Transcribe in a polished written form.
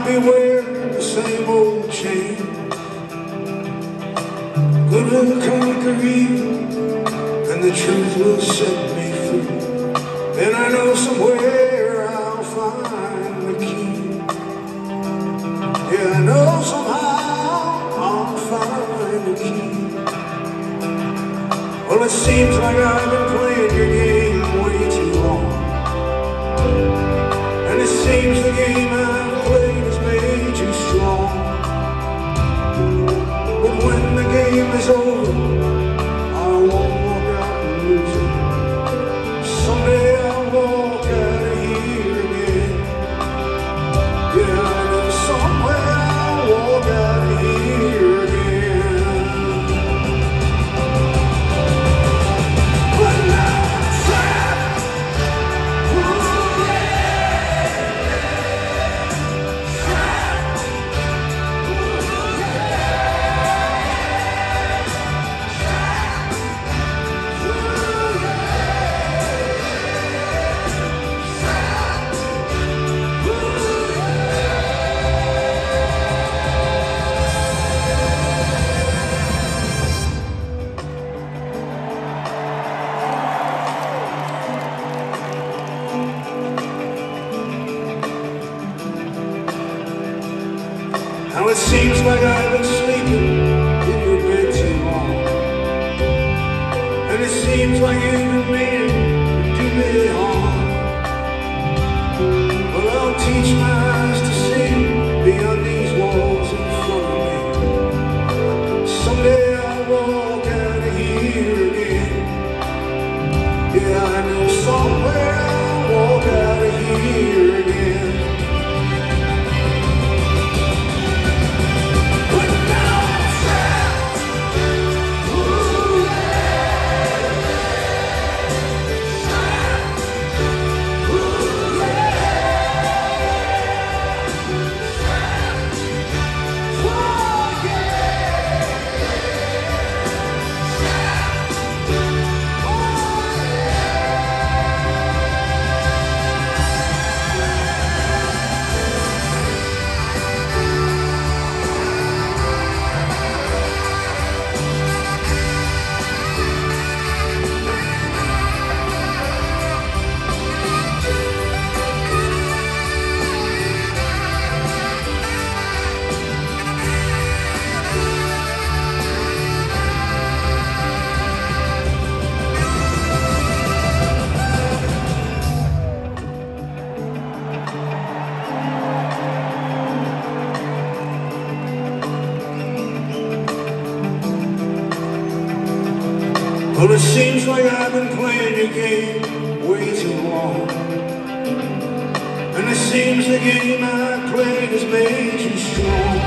I'll be wearing the same old chain. Good will conquer evil, and the truth will set me free. And I know somewhere I'll find the key. Yeah, I know somehow I'll find the key. Well, it seems like I've been playing your game way too long, and it seems the game I've played has made you strong. But when the game is over, I won't walk out and lose it. Someday I'll walk out of here again. Yeah, I know somewhere I'll walk out of here again. But now I'm trapped. Ooh, yeah. Trapped. Ooh, yeah. Trapped. Ooh, yeah. Trapped. Ooh, Now it seems like I've been sleeping in your bed too long, and it seems like you've been meaning to do me harm. Well, I'll teach my eyes to see beyond these walls in front of me. Someday I'll walk out of here again. Yeah, I know somewhere I'll walk out of here again. Well, it seems like I've been playing your game way too long, and it seems the game I played has made you strong.